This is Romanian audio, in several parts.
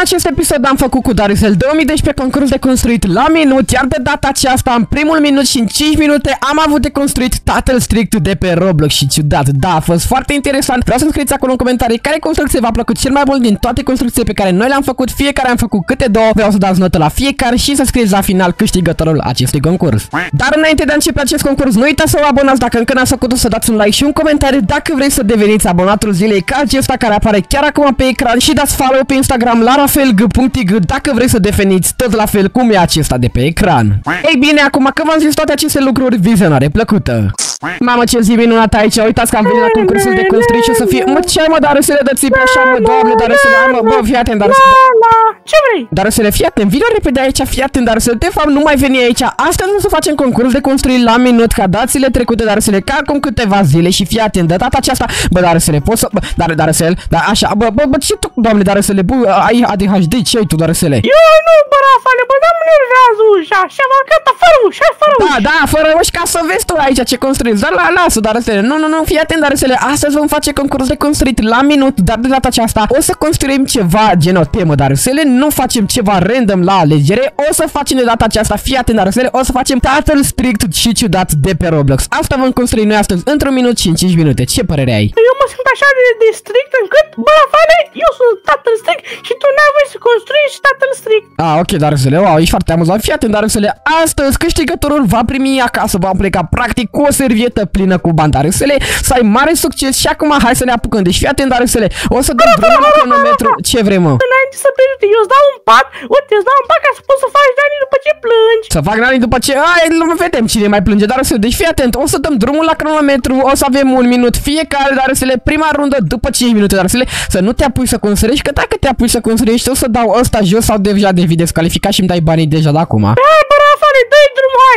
acest episod am făcut cu Darusel 2012 concurs de construit la minut, iar de data aceasta, în primul minut și în 5 minute, am avut de construit Tatăl Strict de pe Roblox și ciudat. Da, a fost foarte interesant. Vreau să scrieți acolo în comentarii care construcție v-a plăcut cel mai mult din toate construcțiile pe care noi le-am făcut. Fiecare am făcut câte două. Vreau să dați notă la fiecare și să scrieți la final câștigătorul acestui concurs. Dar înainte de a începe acest concurs, nu uitați să vă abonați dacă încă n-ați făcut-o, să dați un like și un comentariu dacă vreți să deveniți abonatul zilei ca acesta care apare chiar acum pe ecran și dați follow pe Instagram la rafelg.ig dacă vreți să deveniți tot la fel cum e acesta de pe ecran. Ei bine, acum că v-am zis toate aceste lucruri, vizionare plăcută! Mamă, ce zi minunată aici, uitați că am venit la concursul de construit și o să fie... Mă, ce ai mă, Darusele, de țipe așa, mă, doamne, Darusele, mă, bă, fii atent, Darusele. Ce vrei? Darusele, fii atent, vină repede aici, fii atent, Darusele, de fapt nu mai veni aici, astăzi o să facem concurs de construit la minut ca dațile trecute, Darusele, ca acum câteva zile și fii atent, de data aceasta, bă, Darusele, poți să... Bă, Darusele, da, așa, bă, ce tu, doamne, Darusele, bă, ai ADHD, ce ai tu, Darusele? Eu nu, bă, Rafale, bă, dar mă nervează ușa, așa, mă, gata, fără ușa, fără ușa. Da, fără uși, ca să vezi tu aici ce construiți, dar lasă, Darusele, nu, fii atent, Darusele, astăzi vom face concurs de construit la minut, dar de data aceasta o să construim ceva gen o temă, Darusele, nu facem ceva random la alegere, o să facem de data aceasta, fii atent, Darusele, o să facem Tatăl Strict și ciudat de pe Roblox. Asta vom construi noi astăzi într-un minut și în 5 minute, ce părere ai? Eu mă simt așa de strict încât, bă, Rafale, eu sunt Tatăl Strict și tu n-ai voie să construiești Tatăl Strict. Ok, Darusele, wow, ești foarte amuzant, fii atent, Darusele, astăzi câștigătorul va primi acasă, va pleca practic cu o servietă plină cu bani, Darusele, să ai mare succes și acum hai să ne apucăm, deci fii atent, Darusele, o să dăm drumul la cronometru, ce vrei, mă? Înainte să pleci, eu îți dau un pat, uite, îți dau un pat ca să poți să faci Dani după ce plângi. Să fac Dani după ce, vedem cine mai plânge, Darusele, deci fii atent, o să dăm drumul la cronometru, o să avem un minut fiecare, Darusele, prima rundă după 5 minute, Darusele, să nu te apuci să construiești, că dacă te apuci să construiești, o să dau ăsta jos sau deja devii descalificat și îmi dai banii deja de acum. Hai, bă, Rafale, dă-i drum, hai,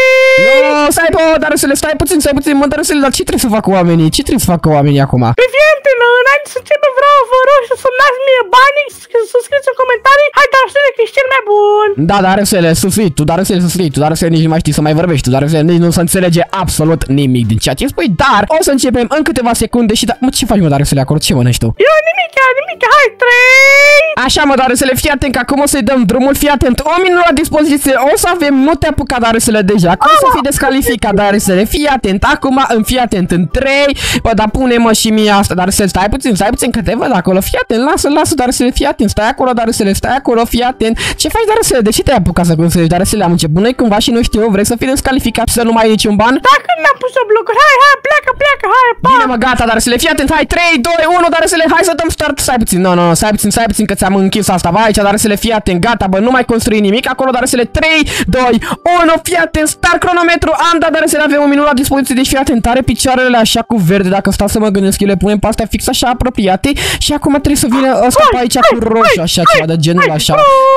3! Nu, stai, bă, Darusele, stai puțin, mă, Darusele, dar ce trebuie să facă oamenii? Ce trebuie să facă oamenii acum? Prietene, înainte să începem vreau vă rog să-mi dați mie banii, să scrieți în comentarii, hai, Darusele, că ești cel mai bun! Da, Darusele, tu, Darusele, nici nu mai știi să mai vorbești, tu, Darusele, nici nu se înțelege absolut nimic din ceea ce spui, dar o să începem în câteva secunde și mă, ce faci, mă, Darusele, acolo, ce mănânci tu? Eu nimic, hai, 3! Așa, mă, Darusele, fii atent că acum o să-i dăm drumul, fii atent, o minut la dispoziție, o să avem, nu te apuca, Darusele, deja, că o să fii descalificat, Darusele, fii atent, acum, fii atent, în 3, bă, dar pune-mă și mie asta, Darusele, stai puțin, că te văd acolo, fii atent, lasă, Darusele, fii atent, stai acolo, fii atent, ce faci, Darusele, de ce te-ai apucat să construiești, Darusele, am început noi cândva și nu știu eu, vrei să fii descalificat și să nu mai ai niciun ban? Dacă n-am pus-o blocuri, hai, pleacă, hai, pa! Bine, mă, gata, Darusele, fii atent, hai, 3, 2, 1, Darusele, hai să dăm start, stai puțin, stai puțin, că ți-am închis asta, vai aici, Darusele, fii atent, gata, bă, nu mai construi nimic, acolo, Darusele, 3, 2, 1, fii atent, start cronometru, am dat, Darusele, avem un minut la dispoziție, deci fii atent, are picioarele așa cu verde, dacă stau să mă gândesc, eu le punem pe astea fix așa apropiate și acum trebuie să vină ăsta pe aici cu roșu, așa, ceva de genul așa.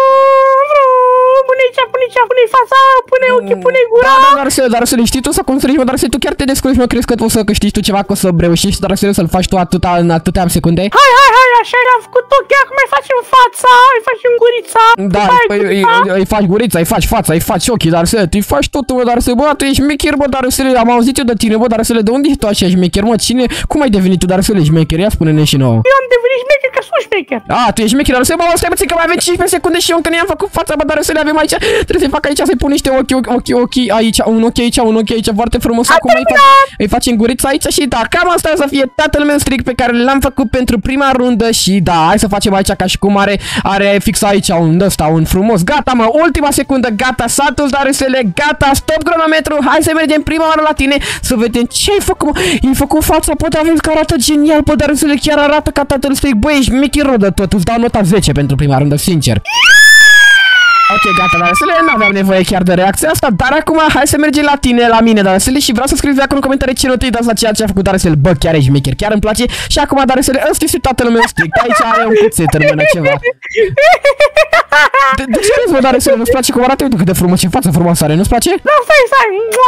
Pune-i fața, pune ochii, pune-i gura. Da, Darusele, știi tu să construiești, mă, Darusele, tu chiar te descurci, mă, crezi că o să câștigi tu ceva, că o să reușești, Darusele, să-l faci tu în atâtea secunde? Hai, așa l-am făcut ochii, acum îi facem fața, îi facem gurița. Da, îi faci gurița, îi faci fața, îi faci ochii, Darusele, tu îi faci totul, mă, Darusele, bă, tu ești șmecher, bă, Darusele, am auzit eu de tine, bă, Darusele, de unde ești tu așa șmecher, mă, cum ai devenit tu, Darusele, șmecher? Ia spune-ne și nouă. Eu am devenit șmecher, că sunt șmecher. Tu ești șmecher, Darusele, bă, stai puțin că mai avem 15 secunde și eu încă ne-am făcut fața, bă, Darusele, avem aici, trebuie să-i fac aici, să-i pun niște ochii aici, un ochi aici, foarte frumos, acum îi facem gurița aici și da, cam asta o să fie tatăl meu strict pe care l-am făcut pentru prima rundă și da, hai să facem aici ca și cum are fix aici un frumos, gata, mă, ultima secundă, gata, s-a dus, Darusele, gata, stop cronometru, hai să mergem prima oară la tine să vedem ce ai făcut, mă, i-ai făcut fața, poate aveți că arată genial, bă, Darusele, chiar arată ca tatăl strict, băi, ești mechiră de tot, îți dau nota 10 pentru prima rundă, sincer. Ok, gata, Darusele, n-aveam nevoie chiar de reacția asta, dar acum hai să mergem la tine, la mine, Darusele, și vreau să scrieți acolo în comentarii ce notă îi dați la ceea ce a făcut Darusele. Bă, chiar ești șmecher, chiar îmi place. Și acum, Darusele, ăsta este tatăl meu strict, aici are un cuțet în mână, ceva. De ce râzi, bă, Darusele, nu-ți place cum arată? Uite cât de frumos, ce față frumoasă are, nu-ți place? Da, stai,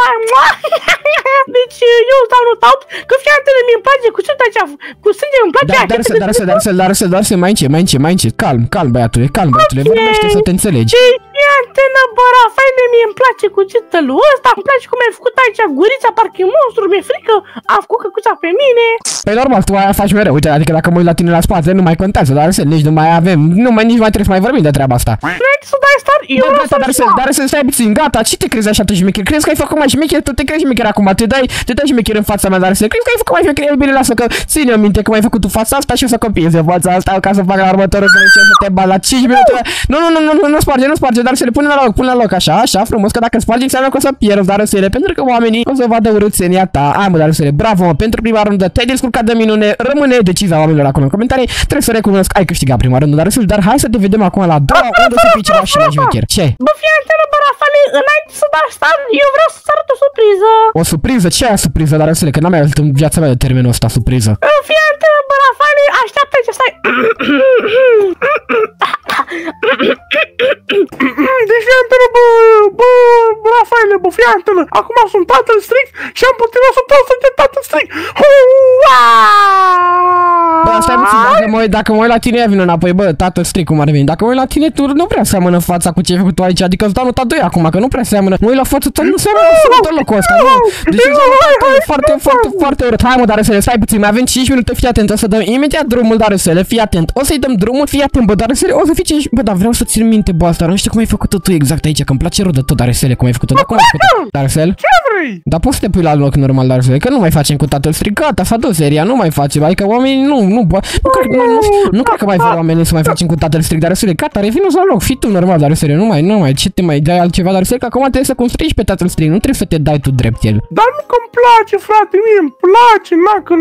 deci eu îți dau nota 8, că fiatele mi-mi place cu sânge îmi place. Darusele, mai încet, calm, băiatule, vorbește să te înțelegi. fii antenă, bă, Rafaele, mie îmi place cuțitul ăsta, îmi place cum ai făcut aici gurița, parcă e monstru, mi-e frică, am făcut căcuța pe mine. Păi normal, tu aia faci mereu, uite, adică dacă mă uit la tine la spate, nu mai contează, dar nici nu mai avem, nici mai trebuie să mai vorbim de treaba asta. Înainte să dai start, eu vreau Dar să stai puțin, gata, ce te crezi așa tu șmecher? Crezi că ai făcut mai șmecher? Tu te crezi șmecher acum, te dai șmecher în fața mea, dar să crezi că ai făcut mai șmecher? Bine, lasă că ține-o minte că mai făcut tu fața asta și o să copiezi în fața asta ca să fac la următorul să te bat la 5 minute. Nu sparge, dar să le pune la loc, așa, frumos, că dacă spargi înseamnă că o să pierzi, dar să le, pentru că oamenii o să vadă urâțenia ta. Ai mă, dar să le, bravo, mă, pentru prima rundă te-ai descurcat de minune, rămâne decizia oamenilor acolo în comentarii, trebuie să recunosc, ai câștigat prima rundă, dar hai să te vedem acum la 2, unde să fii ceva și mai șmecher. Ce? Bă, fii antenă, bă, Rafaele, înainte să dai start, eu vreau să-ți arăt o surpriză. O surpriză? Ce aia surpriză, dar să le, că n-am mai auzit în viața mea de termenul ăsta, surpriză. Fii antenă, bă, Rafaele, așteaptă aici, stai. Deci fii antenă, bă, Rafaele, bă, fii antenă. Acum sunt tatăl strict și am putea să pot să te tatăl strict. Bă, stai puțin, dacă mă uit la tine, vin înapoi, bă, tatăl strict cum ar veni. Dacă mă uit la tine, tu nu prea seamănă fața cu ce ai făcut tu aici, adică îți dau nota 2 acum, că nu prea seamănă. Mă uit la fața ta, nu seamănă absolut deloc cu asta, nu. Deci foarte urât. Hai mă, dar să le stai puțin, mai avem 5 minute, fii atent, o să dăm imediat drumul, dar să le, fii atent. O să-i dăm drumul, fii atent, bă, dar să le, o să fii 5, bă, dar vreau să țin minte, bă, asta, nu știu cum ai făcut-o tu exact aici, că îmi place rău de tot, dar să le, cum ai făcut-o, cum ai făcut-o, dar să le. Ce vrei? Dar poți să te pui la loc normal, dar să le, că nu mai facem cu tatăl strict, gata, s-a dus seria, nu mai facem, adică oamenii nu cred că mai vor oamenii să mai facem cu tatăl strict, dar să le, gata, revină-ți la loc, fii tu normal, dar să le, nu mai, ce te mai dai altceva, dar să le, că acum trebuie să construiești pe tatăl strict, nu trebuie să te dai tu drept el. Dar nu că-mi place, frate, mie îmi place,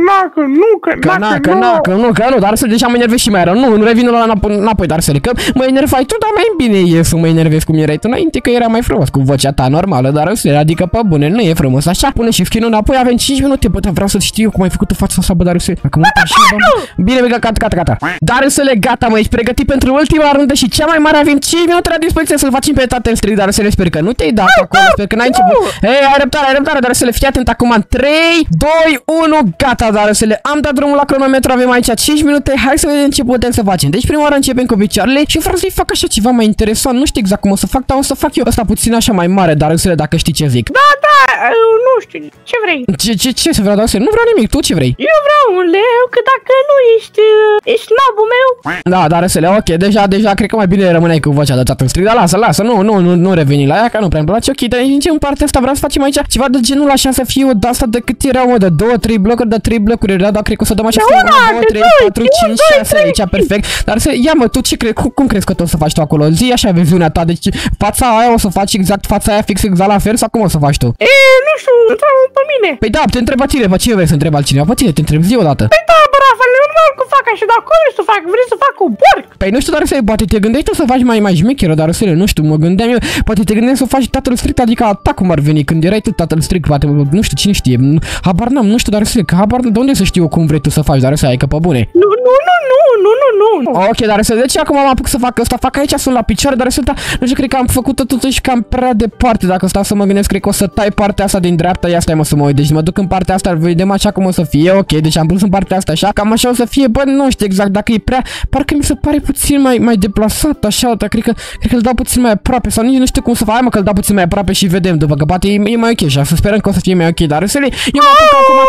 nu, dar să deja mă enervezi și mai rău, nu revină la înapoi, dar să le, că mă enervai tu, dar mai bine e să mă enervezi cum erai tu înainte, că era mai frumos cu vocea ta normală, dar să le, adică pe bune, nu e frumos așa, pune și skin-ul înapoi, avem 5 minute, bă, dar vreau să știu eu cum ai făcut tu fața asta, bă, dar să le, dacă mă uit așa, bine, gata. Dar să le, gata, mă, ești pregătit pentru ultima rundă și cea mai mare, avem 5 minute la dispoziție să-l facem pe tatăl strict, dar să le, sper că nu te-ai dat acolo, sper că n-ai început. Ei, ai răbdare, dar să le, fii atent acum, 3, 2, 1, gata, dar să le, am dat drumul la cronometru, avem aici 5 minute, hai să vedem ce putem să facem. Deci prima oară începem cu picioarele și vreau să-i fac așa ceva mai interesant, nu știu exact cum o să fac, dar o să fac eu ăsta puțin așa mai mare, dar să le, dacă știi ce zic. Da, nu știu, ce vrei? Ce să vreau, dar să nu vreau nimic, tu ce vrei? Eu vreau un leu, că dacă nu ești snobul meu. Da, dar să le, ok, deja cred că mai bine rămâneai cu vocea de tatăl strict, dar lasă, nu reveni la ea, că nu prea-mi place, ok, dar nici în partea asta vreau să facem aici ceva de genul așa să fie o de asta de cât erau, mă, de 2-3 blocuri, de 3 blocuri era, dar cred că o să dăm așa 1, 2, 3, 4, 5, 6 aici, perfect. Dar să, ia mă, tu ce crezi, cum crezi că tu o să faci tu acolo? Zi așa viziunea ta, deci fața aia o să faci exact fața aia fix exact la fel sau cum o să faci tu? Nu știu, întreabă pe mine. Păi da, te întreb pe tine, pe cine vrei să întrebi altcineva? Pe tine te întreb, zi odată. Păi da, bă, Rafael, normal că fac așa, dar cum vrei să fac? Vrei să fac cu porc? Păi nu știu, dar să poate te gândești tu să faci mai șmecheră, dar să nu știu, mă gândeam eu, poate te gândești să faci tatăl strict, adică ta cum ar veni, când erai tu tatăl strict, poate, nu știu, cine știe, habar n-am, nu știu, dar să că habar de unde să știu cum vrei tu să faci, dar să ai că pe bune. Nu. Ok, dar să deci acum mă apuc să fac asta, fac aici, sunt la picioare, dar sunt, nu știu, cred că am făcut-o totuși cam prea departe, dacă stau să mă gândesc, cred că o să tai partea asta din dreapta, ia stai mă să mă uit, deci mă duc în partea asta, vedem așa cum o să fie, ok, deci am pus în partea asta așa, cam așa o să fie, bă, nu știu exact dacă e prea, parcă mi se pare puțin mai deplasat așa, dar cred că îl dau puțin mai aproape sau nici nu știu cum să fac, hai mă că îl dau puțin mai aproape și vedem după că poate e mai ok așa, să sperăm că o să fie mai ok, dar să le, eu mă apuc acum.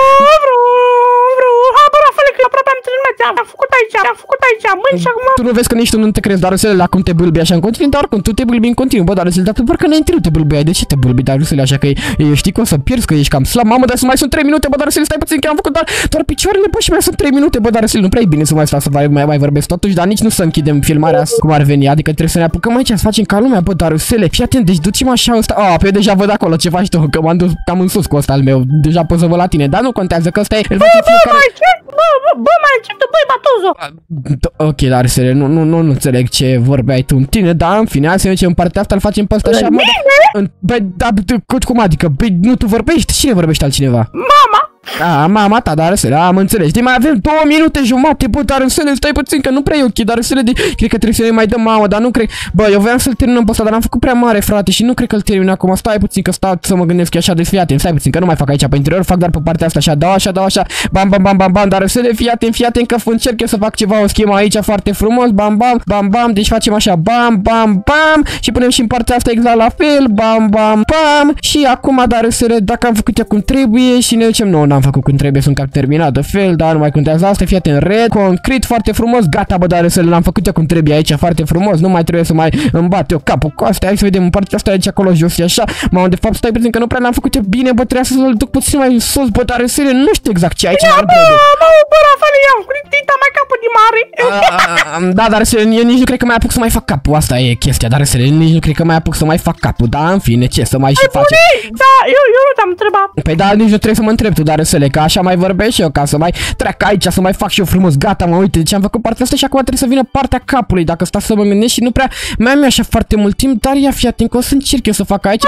Aproape am terminat, am făcut aici, mâini și acum... Tu nu vezi că nici tu nu te crezi, dar Rusele, la cum te bâlbi așa în continuu, dar oricum tu te bâlbi în continuu, bă, dar Rusele, dar tu parcă înainte nu te bâlbeai, de ce te bâlbi, dar Rusele, așa că știi cum să pierzi, că ești cam slab, mamă, dar mai sunt 3 minute, bă, dar Rusele, stai puțin că am făcut doar picioarele, bă, și mai sunt 3 minute, bă, dar Rusele, nu prea e bine să mai stau să mai vorbesc totuși, dar nici nu să închidem filmarea asta, cum ar veni, adică trebuie să ne apucăm aici, să facem ca lumea, bă, dar Rusele, fii atent, deci ducem așa ăsta, pe eu deja văd acolo ce faci tu, că m-am dus cam în sus cu ăsta al meu, deja pot să văd la tine, dar nu contează că ăsta e, îl face fiecare. Bă, mai încep de băi, Batozo! Ok, dar Rusele, nu înțeleg ce vorbeai tu în tine, dar în fine, hai să mergem în partea asta, îl facem pe ăsta așa, mă. Băi, da, cum adică? Băi, nu tu vorbești? Cine vorbește altcineva? Mama! Mama ta, dar să am înțeles. Știi, mai avem 2 minute jumate, bă, dar să le stai puțin, că nu prea e ok, dar să le cred că trebuie să le mai dăm, mamă, dar nu cred. Bă, eu voiam să-l terminăm pe ăsta, dar am făcut prea mare, frate, și nu cred că îl termin acum. Stai puțin, că stau să mă gândesc așa de fiate. Stai puțin, că nu mai fac aici pe interior, fac doar pe partea asta, așa, dau așa. Bam, bam, bam, bam, bam, dar să le fiate, că încerc eu să fac ceva, o schemă aici foarte frumos, bam, bam, bam, bam, deci facem așa, bam, bam, bam, și punem și în partea asta exact la fel, bam, bam, bam, și acum, dar să le, dacă am făcut eu cum trebuie și ne ducem, nu, n-am făcut cum trebuie, sunt cap terminat de fel, dar nu mai contează asta, fiate în red, concret, foarte frumos, gata, bă, dar să l-am făcut eu cum trebuie aici, foarte frumos, nu mai trebuie să mai îmi bat eu capul cu astea, hai să vedem în partea asta aici acolo jos și așa, mamă, de fapt, stai puțin că nu prea l-am făcut eu bine, bă, trebuia să-l duc puțin mai sus, bă, dar să nu știu exact ce aici. Bă, Rafael, i-am dita mai capul de mare. Da, dar să eu nici nu cred că mai apuc să mai fac capul, asta e chestia, dar să nici nu cred că mai apuc să mai fac capul, da, în fine, ce să mai și face. Da, eu nu te-am întrebat. Păi da, nici nu trebuie să mă întreb tu, dar să că așa mai vorbesc și eu, ca să mai trec aici, să mai fac și eu frumos, gata, mă, uite, deci am făcut partea asta și acum trebuie să vină partea capului, dacă stau să mă gândesc și nu prea mai am așa foarte mult timp, dar ia fii atent că o să încerc eu să fac aici.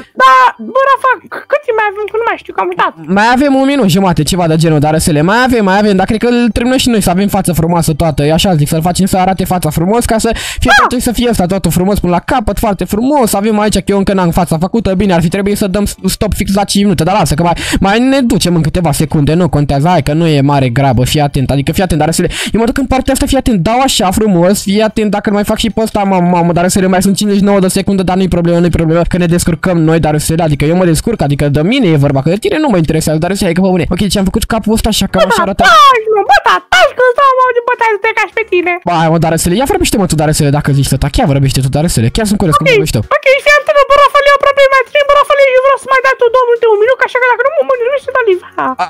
Bă, Rafa, cât mai avem, că nu mai știu, că am uitat. Mai avem 1 minut jumate, ceva de genul, dar să le mai avem, dar cred că îl terminăm și noi să avem față frumoasă toată, e așa zic, să-l facem să arate fața frumos, ca să fie totul să fie asta totul frumos până la capăt, foarte frumos, avem aici, că eu încă n-am fața făcută, bine, ar fi trebuit să dăm stop fix la 5 minute, dar lasă, că mai ne ducem în câteva secunde, nu contează, hai că nu e mare grabă, fii atent, adică fii atent, dar să le, eu mă duc în partea asta, fii atent, dau așa frumos, fii atent, dacă nu mai fac și pe ăsta, mamă, dar să le mai sunt 59 de secunde, dar nu-i problemă, că ne descurcăm noi, dar să le, adică eu mă descurc, adică de mine e vorba, că de tine nu mă interesează, dar să hai că pe bune. Ok, deci am făcut capul ăsta așa, cam așa arată. Taci, că stau mă de bătaie să te cași pe tine. Hai, mă, dar să le, ia vorbește mă tu, dar să le, dacă zici tata, chiar vorbește tu, dar să le, chiar sunt curios cum vorbești tu. Ok, fii atent, bă, Rafael, eu aproape mai trei, bă, Rafael, eu vreau să mai dai tu 2 minute, 1 minut, așa că dacă nu mă nu știu, da live.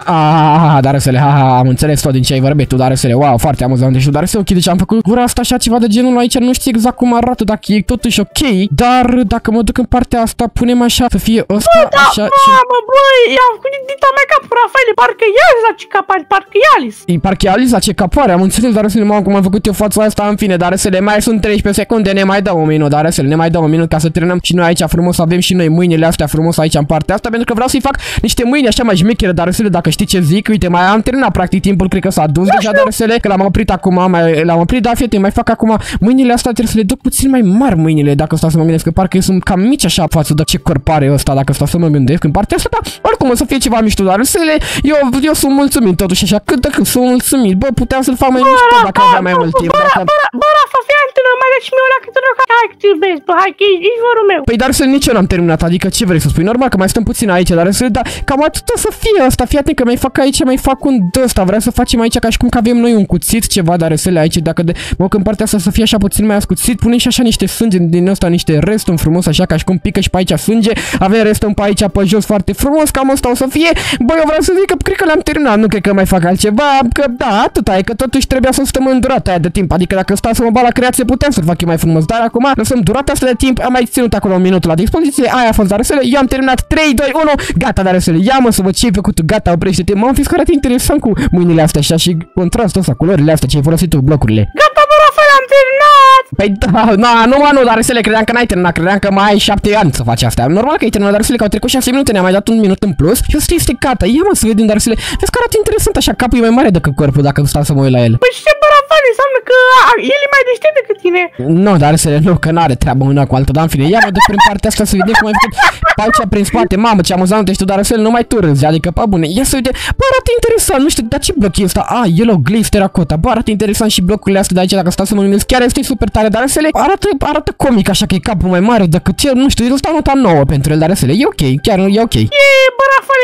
Dar să le, am înțeles tot din ce ai vorbit tu, dar să le, wow, foarte amuzant, deci tu, dar să ok, deci am făcut gura asta așa, ceva de genul aici, nu știu exact cum arată, dacă e totuși ok, dar dacă mă duc în partea asta, punem așa, să fie ăsta, așa și... Mamă, băi, i-am făcut dita mai cap, Rafael, parcă e Alice la ce capari, parcă e Alice. Parcă e Alice la ce capoare, am înțeles, dar să le, mamă, cum am făcut eu fața asta, în fine, dar să le, mai sunt 13 secunde, ne mai dau 1 minut, dar să le, ne mai dau 1 minut ca să terminăm și noi aici frumos, avem și noi mâinile astea frumos aici în partea asta, pentru că vreau să-i fac niște mâini așa mai șmechere, dar să le, dacă știi ce zic, uite, mai am terminat practic timpul, cred că s-a dus deja, dar să le, că l-am oprit acum, l-am oprit, da, fiete, mai fac acum mâinile astea, trebuie să le duc puțin mai mari mâinile, dacă stau să mă gândesc, că parcă sunt cam mici așa față de ce corp are ăsta, dacă stau să mă gândesc în partea asta, da, oricum o să fie ceva mișto, dar să le, eu sunt mulțumit totuși așa, cât de cât sunt mulțumit, bă, puteam să-l fac mai mișto dacă aveam mai mult timp. Bă, Rafa, fii atent, mai dai și mie ăla câte roca, hai că te iubesc, bă, hai că ești vorul meu. Păi dar să nici eu n-am terminat, adică ce vrei să spui, normal că mai stăm puțin aici, dar să da, cam atât o să fie asta, fii atent că mai fac aici, mai fac un ăsta, vreau să facem aici ca și cum că avem noi un cuțit, ceva, dar să le aici, dacă de, mă, în partea asta să fie așa puțin mai ascuțit, punem și așa niște sânge din ăsta, niște restul frumos, așa ca și cum pică și pe aici sânge, avem restul pe aici pe jos foarte frumos, cam asta o să fie. Bă, eu vreau să zic că cred că l-am terminat, nu cred că mai fac altceva, că da, atâta e, că totuși trebuia să stăm în durata aia de timp, adică dacă stau să mă bat la creație puteam să-l fac eu mai frumos, dar acum lăsăm durata asta de timp, am mai ținut acolo 1 minut la dispoziție, aia a fost darăsele, eu am terminat 3, 2, 1, gata darăsele, ia mă să văd ce ai făcut tu, gata, oprește-te, m-am fi scarat interesant cu mâinile astea așa și contrastul ăsta, culorile astea, ce ai folosit tu, blocurile. Gata, bă, Rafael, am terminat! Păi da, nu, darăsele, credeam că n-ai terminat, credeam că mai ai 7 ani să faci asta, normal că ai terminat darăsele, că au trecut 6 minute, ne-am mai dat 1 minut în plus și o să este gata, ia mă să vedem darăsele, vezi că arată interesant așa, capul e mai mare decât corpul dacă stau să mă uit la el. Păi ce, bă, Rafael, înseamnă că el e mai deștept decât tine. Nu, darăsele, nu, că n-are treabă una cu altă, dar în fine, ia mă duc prin partea asta să vedem cum ai făcut paucea prin spate, mamă, ce amuzant ești tu, darăsele, nu mai tu râzi, adică, pe bune, ia să vedem, bă, arată interesant, nu știu, dar ce bloc e ăsta? Yellow glaze terracotta, bă, arată interesant și blocurile astea de aici, dacă stau să mă gândesc, chiar este super tare, darăsele, arată comic, așa că e capul mai mare decât ce, nu știu, eu stau nota 9 pentru el, darăsele, e ok, chiar e ok. Bă, Rafael,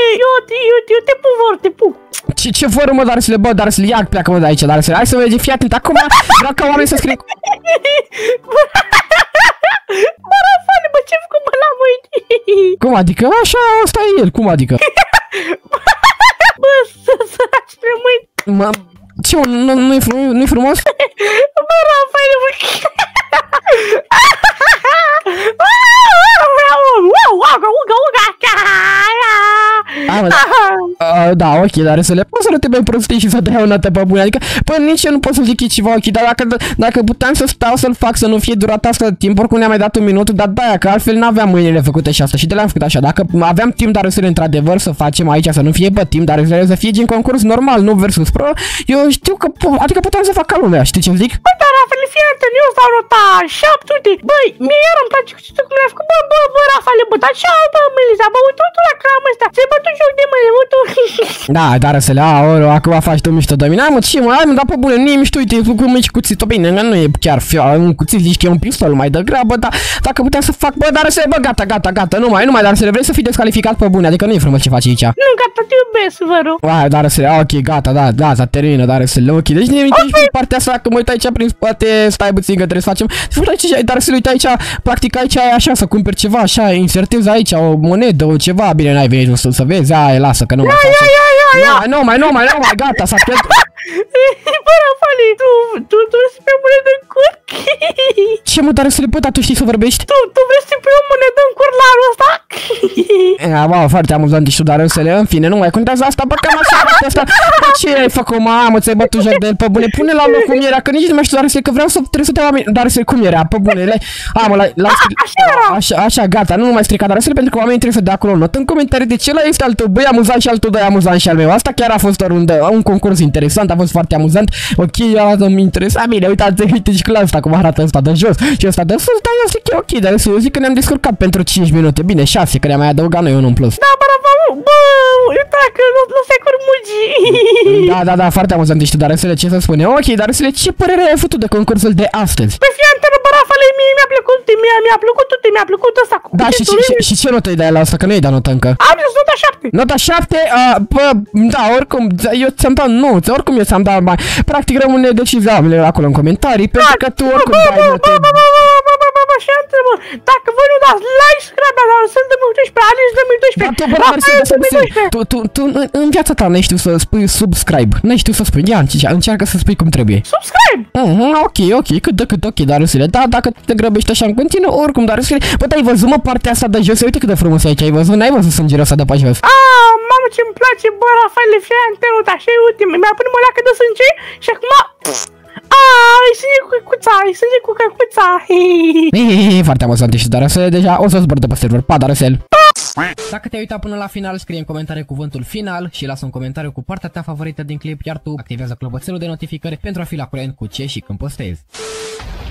eu te pup, te pup. Ce voră, mă, darăsele, bă, darăsele, ia pleacă, mă, de aici, darăsele, hai să mergem, fii atent, acum vreau ca oamenii să scrie. Bă, Rafael, bă, ce-ai făcut, bă, la mâini? Cum adică? Așa, ăsta e el, cum adică? Bă, săracile mâini. Mă, ce, nu-i frumos? Bă, Rafael, bă. Da, ok, dar să le poți să nu te mai prostii și să dai o notă pe bune. Adică, păi nici eu nu pot să zic e ceva ok, dar dacă puteam să stau să-l fac să nu fie durat asta de timp, oricum ne-a mai dat un minut, dar da, că altfel n-aveam mâinile făcute și asta și de le-am făcut așa. Dacă aveam timp, dar să într-adevăr să facem aici, să nu fie pe timp, dar să fie gen concurs normal, nu versus pro, eu știu că, adică puteam să fac ca lumea, știi ce zic? Bă, dar Rafael, fii atent, eu îți dau nota 7, uite, băi, mie iar îmi place cum le-ai făcut, bă, Rafael, bă, dar ce bă, Melisa, bă, uite tu la cram ăsta, ți-ai bătut joc de mâine, bă, tu. Da, dar să le aoleu, acum faci tu mișto de mine, hai mă, ce mă, hai mă, da pe bune, nu e mișto, uite, e făcut mici cuțit-o, bine, nu e chiar un cuțit, zici că e un pistol mai degrabă, dar dacă puteam să fac, bă, dar să le, bă, gata, nu mai, dar să le vrei să fii descalificat pe bune, adică nu e frumos ce faci aici. Nu, gata, te iubesc, vă rog. Hai, dar să le, ok, gata, s-a terminat, dar să le, ok, deci ne uite aici partea asta, că mă uit aici prin spate, stai puțin că trebuie să facem, dar să le uite aici, practic aici e așa, să cumperi ceva, așa, insertezi aici o monedă, o ceva, bine, n-ai venit să vezi, aia, lasă, că nu mai faci. Nu mai, gata, s-a pierdut. Bă, Rafali, tu vrei să pui o monedă în cur? Ce mă, dar să le pot, tu știi să vorbești? Tu vrei să pui o monedă în cur la anul ăsta? Bă, foarte amuzant ești tu, dar să le, în fine, nu mai contează asta, bă, cam așa, asta. Bă, ce ai făcut, mamă, ți-ai bătut joc de el, pe bune, pune la loc cum era, că nici nu mai știu, dar să că vreau să trebuie să te oameni, dar să cum era, pe bune, așa, gata, nu mai strica, dar să pentru că oamenii trebuie să dea acolo o notă în comentarii de ce ăla este al tău, băi, amuzant și al tău, doi amuzant și al meu. Asta chiar a fost un concurs interesant, a fost foarte amuzant. Ok, mi interesa, bine, uite și cu asta, cum arată ăsta de jos și ăsta de sus, dar eu zic că e ok, dar eu zic că ne-am descurcat pentru 5 minute, bine, 6, că ne-am mai adăugat noi unul în plus. Da, bă, uita că nu se curmugi. Da, foarte amuzant ești tu, dar Răsule, ce să spune? Ok, dar Răsule, ce părere ai făcut de concursul de astăzi? Păi fii antenă, bă, Rafale, mie mi-a plăcut ăsta cu da, și ce notă îi dai la asta, că nu i-ai dat notă încă? Am zis nota 7. Nota 7? Bă, da, oricum, eu ți-am dat, nu, oricum eu ți-am dat mai, practic rămâne deciziile acolo în comentarii, pentru că tu oricum dai note. Bă, și antenă, bă, dacă voi nu dați like, subscribe la Răsel 2012, Alice 2012, Rafael 2012. Tu în viața ta n-ai știu să spui subscribe, n-ai știu să spui, ia încearcă să spui cum trebuie. Subscribe! Ok, cât de cât ok, dar Răsule, da, dacă te grăbești așa în continuu, oricum, dar Răsule, bă, ai văzut, mă, partea asta de jos, uite cât de frumos e aici, ai văzut, n-ai văzut sângele ăsta de pe jos. Mamă, ce-mi place, bă, Rafael, fie antenă, așa e ultim, mi-a pus o leacă de sânge și acum... Ai sânge cu căcuța. Foarte amuzant ești, dar Răsule, deja o să zbor de pe server, pa, dar Răsule. Dacă te-ai uitat până la final, scrie în comentarii cuvântul final și lasă un comentariu cu partea ta favorită din clip, iar tu activează clopoțelul de notificări pentru a fi la curent cu ce și când postezi.